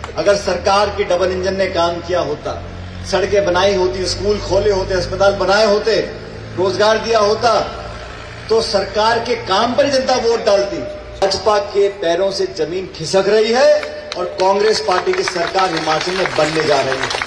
अगर सरकार के डबल इंजन ने काम किया होता, सड़कें बनाई होती, स्कूल खोले होते, अस्पताल बनाए होते, रोजगार दिया होता, तो सरकार के काम पर जनता वोट डालती। भाजपा के पैरों से जमीन खिसक रही है और कांग्रेस पार्टी की सरकार हिमाचल में बनने जा रही है।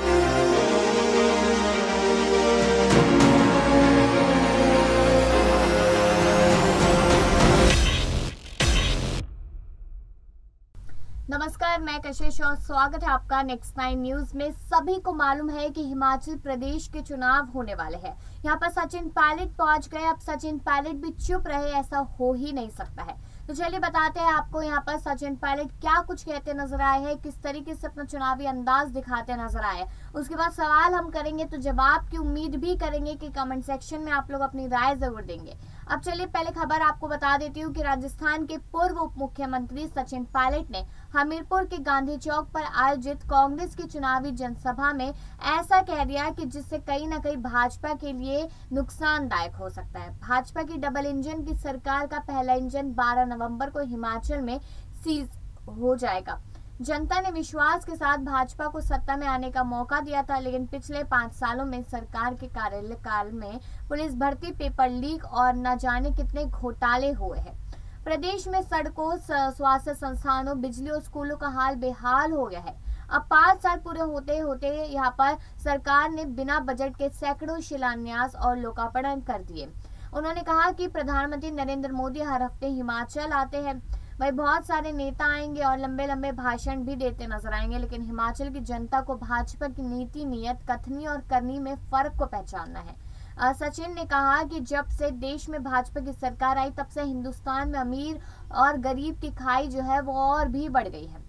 नमस्कार, मैं कशिश और स्वागत है आपका नेक्स्ट 9 न्यूज में। सभी को मालूम है कि हिमाचल प्रदेश के चुनाव होने वाले हैं। यहाँ पर सचिन पायलट पहुंच गए। अब सचिन पायलट भी चुप रहे, ऐसा हो ही नहीं सकता है। तो चलिए बताते हैं आपको यहाँ पर सचिन पायलट क्या कुछ कहते नजर आए हैं, किस तरीके से अपना चुनावी अंदाज दिखाते नजर आए। उसके बाद सवाल हम करेंगे तो जवाब की उम्मीद भी करेंगे कि कमेंट सेक्शन में आप लोग अपनी राय जरूर देंगे। अब चलिए पहले खबर आपको बता देती हूँ कि राजस्थान के पूर्व उप मुख्यमंत्री सचिन पायलट ने हमीरपुर के गांधी चौक पर आयोजित कांग्रेस की चुनावी जनसभा में ऐसा कह दिया कि जिससे कहीं न कहीं भाजपा के लिए नुकसानदायक हो सकता है। भाजपा की डबल इंजन की सरकार का पहला इंजन 12 नवंबर को हिमाचल में सीज हो जाएगा। जनता ने विश्वास के साथ भाजपा को सत्ता में आने का मौका दिया था, लेकिन पिछले 5 सालों में सरकार के कार्यकाल में पुलिस भर्ती, पेपर लीक और न जाने कितने घोटाले हुए हैं। प्रदेश में सड़कों, स्वास्थ्य संस्थानों, बिजली और स्कूलों का हाल बेहाल हो गया है। अब 5 साल पूरे होते होते यहाँ पर सरकार ने बिना बजट के सैकड़ों शिलान्यास और लोकार्पण कर दिए। उन्होंने कहा कि प्रधानमंत्री नरेंद्र मोदी हर हफ्ते हिमाचल आते हैं, वही बहुत सारे नेता आएंगे और लंबे लंबे भाषण भी देते नजर आएंगे, लेकिन हिमाचल की जनता को भाजपा की नीति, नियत, कथनी और करनी में फर्क को पहचानना है। सचिन ने कहा कि जब से देश में भाजपा की सरकार आई तब से हिंदुस्तान में अमीर और गरीब की खाई जो है वो और भी बढ़ गई है।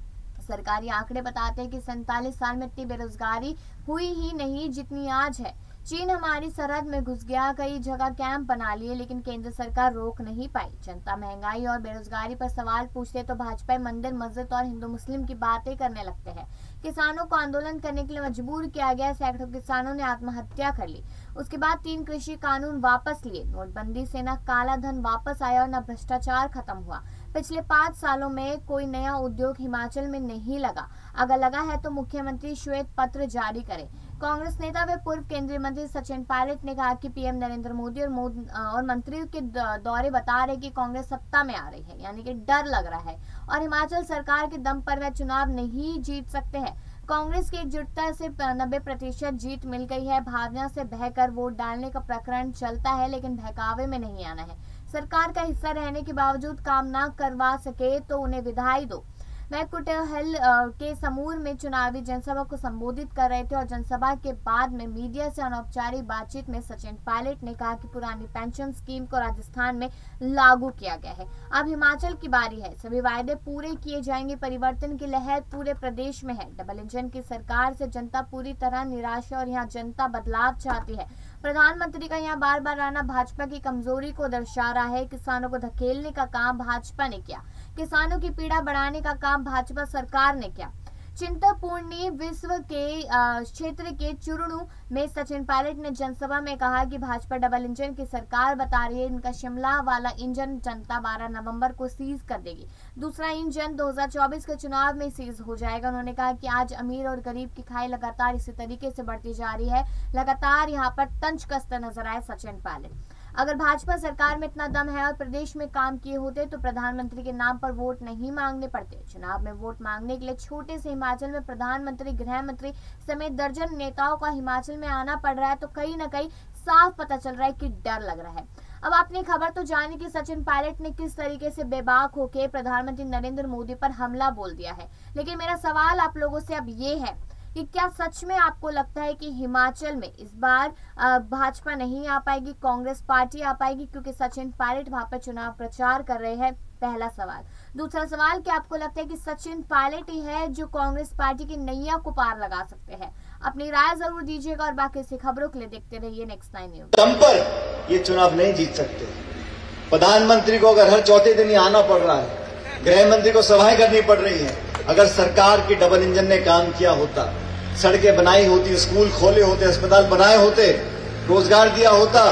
सरकारी आंकड़े बताते हैं कि 47 साल में इतनी बेरोजगारी हुई ही नहीं जितनी आज है। चीन हमारी सरहद में घुस गया, कई जगह कैंप बना लिए, लेकिन केंद्र सरकार रोक नहीं पाई। जनता महंगाई और बेरोजगारी पर सवाल पूछते तो भाजपा मंदिर, मस्जिद और हिंदू मुस्लिम की बातें करने लगते हैं। किसानों को आंदोलन करने के लिए मजबूर किया गया, सैकड़ों किसानों ने आत्महत्या कर ली। उसके बाद 3 कृषि कानून वापस लिए, नोटबंदी से न काला धन वापस आया और न भ्रष्टाचार खत्म हुआ। पिछले 5 सालों में कोई नया उद्योग हिमाचल में नहीं लगा। अगर लगा है तो मुख्यमंत्री श्वेत पत्र जारी करे। कांग्रेस नेता व पूर्व केंद्रीय मंत्री सचिन पायलट ने कहा कि पीएम नरेंद्र मोदी और मंत्रियों के दौरे बता रहे कि कांग्रेस सत्ता में आ रही है, यानी कि डर लग रहा है और हिमाचल सरकार के दम पर वह चुनाव नहीं जीत सकते हैं। कांग्रेस की एकजुटता से 90% जीत मिल गई है। भावना से बहकर वोट डालने का प्रकरण चलता है, लेकिन बहकावे में नहीं आना है। सरकार का हिस्सा रहने के बावजूद काम ना करवा सके तो उन्हें विदाई दो। वह कुटेहल के समूर में चुनावी जनसभा को संबोधित कर रहे थे और जनसभा के बाद में मीडिया से अनौपचारिक बातचीत में सचिन पायलट ने कहा कि पुरानी पेंशन स्कीम को राजस्थान में लागू किया गया है, अब हिमाचल की बारी है। सभी वायदे पूरे किए जाएंगे। परिवर्तन की लहर पूरे प्रदेश में है। डबल इंजन की सरकार से जनता पूरी तरह निराश है और यहाँ जनता बदलाव चाहती है। प्रधानमंत्री का यहाँ बार बार आना भाजपा की कमजोरी को दर्शा रहा है। किसानों को धकेलने का काम भाजपा ने किया, किसानों की पीड़ा बढ़ाने का काम भाजपा सरकार ने किया। चिंतपूर्णी विश्व के क्षेत्र के चुरू में सचिन पायलट ने जनसभा में कहा कि भाजपा डबल इंजन की सरकार बता रही है। इनका शिमला वाला इंजन जनता 12 नवंबर को सीज कर देगी। दूसरा इंजन 2024 के चुनाव में सीज हो जाएगा। उन्होंने कहा कि आज अमीर और गरीब की खाई लगातार इसी तरीके से बढ़ती जा रही है। लगातार यहाँ पर तंज कसते नजर आए सचिन पायलट। अगर भाजपा सरकार में इतना दम है और प्रदेश में काम किए होते तो प्रधानमंत्री के नाम पर वोट नहीं मांगने पड़ते। चुनाव में वोट मांगने के लिए छोटे से हिमाचल में प्रधानमंत्री, गृह मंत्री समेत दर्जन नेताओं का हिमाचल में आना पड़ रहा है, तो कहीं न कहीं साफ पता चल रहा है कि डर लग रहा है। अब आपने खबर तो जानी कि सचिन पायलट ने किस तरीके से बेबाक होकर प्रधानमंत्री नरेंद्र मोदी पर हमला बोल दिया है, लेकिन मेरा सवाल आप लोगों से अब ये है कि क्या सच में आपको लगता है कि हिमाचल में इस बार भाजपा नहीं आ पाएगी, कांग्रेस पार्टी आ पाएगी, क्योंकि सचिन पायलट वहां पर चुनाव प्रचार कर रहे हैं? पहला सवाल। दूसरा सवाल, क्या आपको लगता है कि सचिन पायलट ही है जो कांग्रेस पार्टी की नैया को पार लगा सकते हैं? अपनी राय जरूर दीजिएगा और बाकी से खबरों के लिए देखते रहिए नेक्स्ट 9 न्यूज। दम पर ये चुनाव नहीं जीत सकते। प्रधानमंत्री को अगर हर चौथे दिन ही आना पड़ रहा है, गृह मंत्री को सभाएं करनी पड़ रही है, अगर सरकार की डबल इंजन ने काम किया होता, सड़कें बनाई होती, स्कूल खोले होते, अस्पताल बनाए होते, रोजगार दिया होता,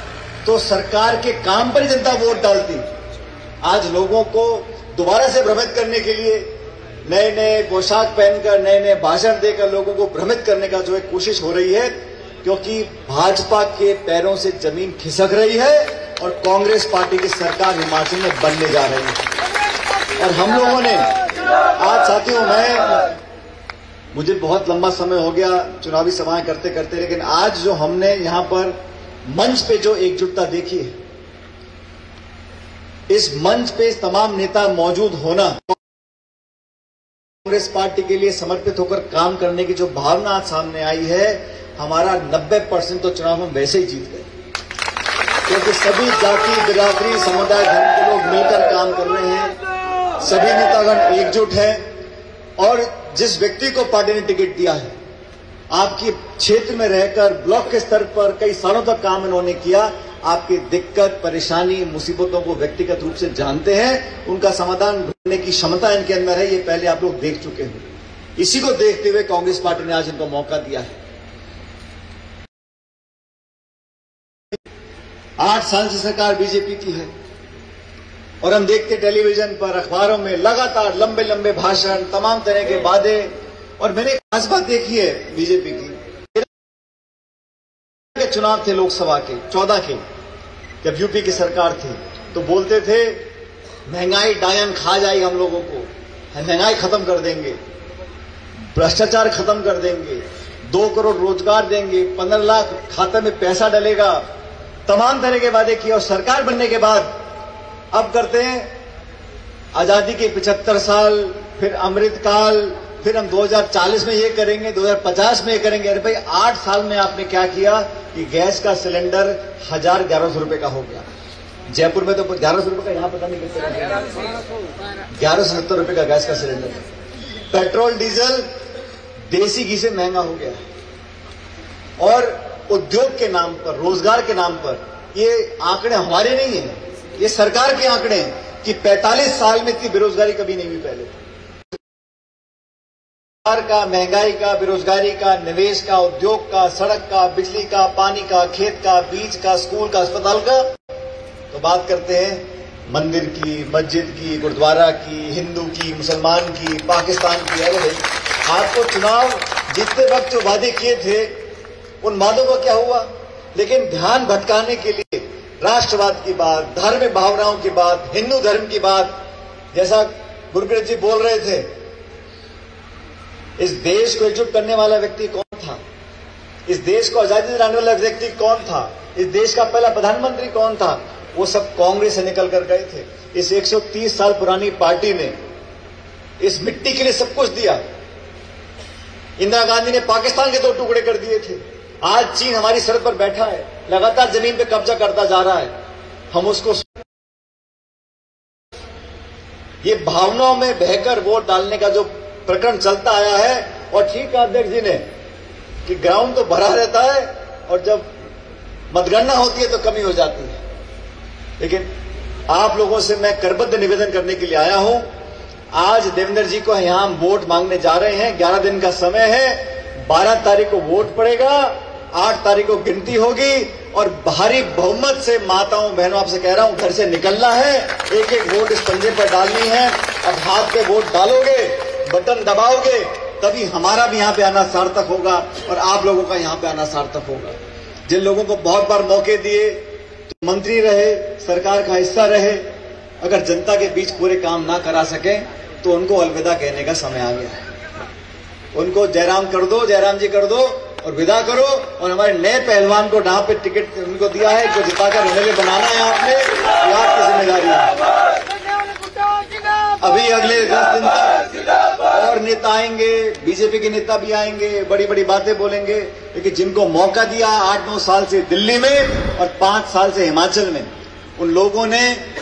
तो सरकार के काम पर जनता वोट डालती। आज लोगों को दोबारा से भ्रमित करने के लिए नए नए पोशाक पहनकर, नए नए भाषण देकर लोगों को भ्रमित करने का जो एक कोशिश हो रही है, क्योंकि भाजपा के पैरों से जमीन खिसक रही है और कांग्रेस पार्टी की सरकार हिमाचल में बनने जा रही है। और हम लोगों ने आज, साथियों, मुझे बहुत लंबा समय हो गया चुनावी सभाएं करते करते, लेकिन आज जो हमने यहां पर मंच पे जो एकजुटता देखी है, इस मंच पे तमाम नेता मौजूद होना, कांग्रेस पार्टी के लिए समर्पित होकर काम करने की जो भावना आज सामने आई है, हमारा 90% तो चुनाव हम वैसे ही जीत गए, क्योंकि सभी जाति, बिरादरी, समुदाय, धर्म के लोग मिलकर काम कर रहे हैं, सभी नेतागण एकजुट हैं। और जिस व्यक्ति को पार्टी ने टिकट दिया है, आपकी क्षेत्र में रहकर ब्लॉक के स्तर पर कई सालों तक काम इन्होंने किया, आपकी दिक्कत, परेशानी, मुसीबतों को व्यक्तिगत रूप से जानते हैं, उनका समाधान ढूंढने की क्षमता इनके अंदर है, ये पहले आप लोग देख चुके हैं। इसी को देखते हुए कांग्रेस पार्टी ने आज इनको मौका दिया है। 8 साल से सरकार बीजेपी की है और हम देखते टेलीविजन पर, अखबारों में लगातार लंबे लंबे भाषण, तमाम तरह के वादे। और मैंने एक खास बात देखी है बीजेपी की, चुनाव थे लोकसभा के 14 के, जब यूपी की सरकार थी, तो बोलते थे महंगाई डायन खा जाएगी हम लोगों को, महंगाई खत्म कर देंगे, भ्रष्टाचार खत्म कर देंगे, 2 करोड़ रोजगार देंगे, 15 लाख खाते में पैसा डलेगा, तमाम तरह के वादे किए। और सरकार बनने के बाद अब करते हैं आजादी के 75 साल, फिर अमृतकाल, फिर हम 2040 में ये करेंगे, 2050 में ये करेंगे। अरे भाई 8 साल में आपने क्या किया कि गैस का सिलेंडर 1100 रुपए का हो गया। जयपुर में तो 1100 रुपए का, यहां पता नहीं कितने 1170 रुपए का गैस का सिलेंडर। पेट्रोल डीजल देसी घी से महंगा हो गया। और उद्योग के नाम पर, रोजगार के नाम पर, ये आंकड़े हमारे नहीं है, ये सरकार के आंकड़े हैं कि 45 साल में इतनी बेरोजगारी कभी नहीं हुई पहले। का, महंगाई का, बेरोजगारी का, निवेश का, उद्योग का, सड़क का, बिजली का, पानी का, खेत का, बीज का, स्कूल का, अस्पताल का। तो बात करते हैं मंदिर की, मस्जिद की, गुरुद्वारा की, हिंदू की, मुसलमान की, पाकिस्तान की। अरे भाई, आपको चुनाव जीतते वक्त जो वादे किए थे, उन वादों का क्या हुआ? लेकिन ध्यान भटकाने के लिए राष्ट्रवाद की बात, धार्मिक भावनाओं की बात, हिंदू धर्म की बात, जैसा गुरप्रीत जी बोल रहे थे, इस देश को एकजुट करने वाला व्यक्ति कौन था? इस देश को आजादी दिलाने वाला व्यक्ति कौन था? इस देश का पहला प्रधानमंत्री कौन था? वो सब कांग्रेस से निकल कर गए थे। इस 130 साल पुरानी पार्टी ने इस मिट्टी के लिए सब कुछ दिया। इंदिरा गांधी ने पाकिस्तान के 2 टुकड़े कर दिए थे। आज चीन हमारी सरहद पर बैठा है, लगातार जमीन पे कब्जा करता जा रहा है। हम उसको, ये भावनाओं में बहकर वोट डालने का जो प्रकरण चलता आया है। और ठीक है अध्यक्ष जी ने कि ग्राउंड तो भरा रहता है और जब मतगणना होती है तो कमी हो जाती है। लेकिन आप लोगों से मैं करबद्ध निवेदन करने के लिए आया हूं। आज देवेंद्र जी को यहां हम वोट मांगने जा रहे हैं। 11 दिन का समय है। 12 तारीख को वोट पड़ेगा, 8 तारीख को गिनती होगी और भारी बहुमत से माताओं बहनों आपसे कह रहा हूं, घर से निकलना है। एक एक वोट इस पंजे पर डालनी है। अब हाथ पे वोट डालोगे, बटन दबाओगे, तभी हमारा भी यहां पे आना सार्थक होगा और आप लोगों का यहां पे आना सार्थक होगा। जिन लोगों को बहुत बार मौके दिए, तो मंत्री रहे, सरकार का हिस्सा रहे, अगर जनता के बीच पूरे काम ना करा सके तो उनको अलविदा कहने का समय आ गया है। उनको जयराम कर दो, जयराम जी कर दो और विदा करो। और हमारे नए पहलवान को यहाँ पे टिकट उनको दिया है, जो जिताकर एमएलए बनाना है आपने, ये आपकी जिम्मेदारी है। अभी अगले 10 दिन तक और नेता आएंगे, बीजेपी के नेता भी आएंगे, बड़ी बड़ी बातें बोलेंगे। लेकिन जिनको मौका दिया 8-9 साल से दिल्ली में और 5 साल से हिमाचल में, उन लोगों ने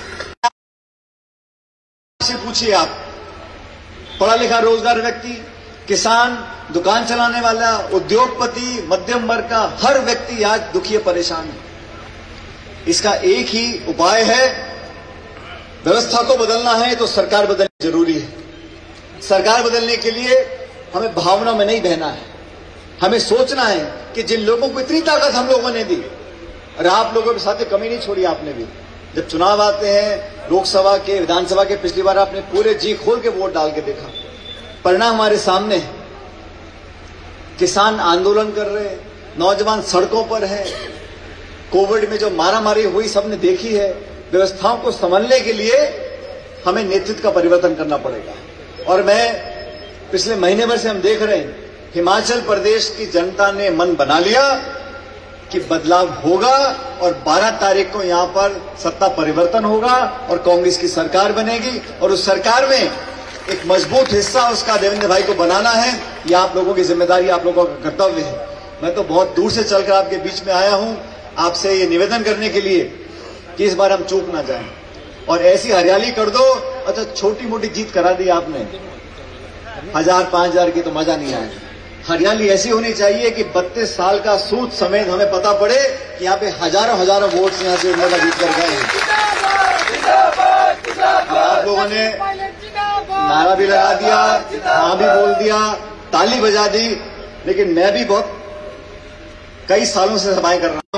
से पूछिए आप, पढ़ा लिखा रोजगार व्यक्ति, किसान, दुकान चलाने वाला, उद्योगपति, मध्यम वर्ग का हर व्यक्ति आज दुखी परेशान है। इसका एक ही उपाय है, व्यवस्था को बदलना है तो सरकार बदलनी जरूरी है। सरकार बदलने के लिए हमें भावना में नहीं बहना है। हमें सोचना है कि जिन लोगों को इतनी ताकत हम लोगों ने दी, और आप लोगों के साथ कमी नहीं छोड़ी आपने भी। जब चुनाव आते हैं लोकसभा के, विधानसभा के, पिछली बार आपने पूरे जी खोल के वोट डाल के देखा। परिणाम हमारे सामने है। किसान आंदोलन कर रहे हैं, नौजवान सड़कों पर है, कोविड में जो मारामारी हुई सबने देखी है। व्यवस्थाओं को संभालने के लिए हमें नेतृत्व का परिवर्तन करना पड़ेगा। और मैं पिछले महीने भर से हम देख रहे हैं, हिमाचल प्रदेश की जनता ने मन बना लिया कि बदलाव होगा और 12 तारीख को यहां पर सत्ता परिवर्तन होगा और कांग्रेस की सरकार बनेगी। और उस सरकार में एक मजबूत हिस्सा उसका देवेंद्र भाई को बनाना है। यह आप लोगों की जिम्मेदारी, आप लोगों का कर्तव्य है। मैं तो बहुत दूर से चलकर आपके बीच में आया हूं आपसे ये निवेदन करने के लिए कि इस बार हम चूक ना जाएं और ऐसी हरियाली कर दो। अच्छा, छोटी मोटी जीत करा दी आपने, 1000-5000 की तो मजा नहीं आया। हरियाली ऐसी होनी चाहिए कि 32 साल का सूद समेत हमें पता पड़े कि यहाँ पे हजारों वोट्स यहाँ से उन्होंने जीत कर गए हैं। आप लोगों ने नारा भी लगा दिया, हाँ भी बोल दिया, ताली बजा दी, लेकिन मैं भी बहुत कई सालों से सभाएं कर रहा हूं।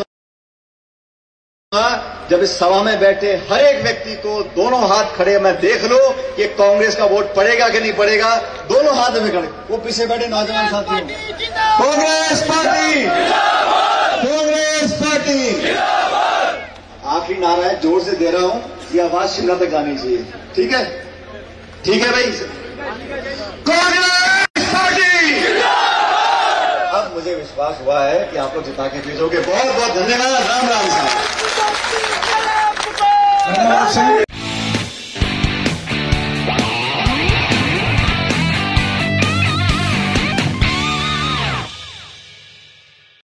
जब इस सभा में बैठे हर एक व्यक्ति को दोनों हाथ खड़े मैं देख लो कि कांग्रेस का वोट पड़ेगा कि नहीं पड़ेगा, दोनों हाथ में खड़े। वो पीछे बैठे नौजवान साथियों, कांग्रेस पार्टी, कांग्रेस पार्टी। आखिरी नारा है, जोर से दे रहा हूं, ये आवाज शिमला तक जानी चाहिए। ठीक है, ठीक है भाई, कांग्रेस पार्टी। अब मुझे विश्वास हुआ है कि आप लोग जिता के भेजोगे। बहुत बहुत धन्यवाद। राम राम साहब।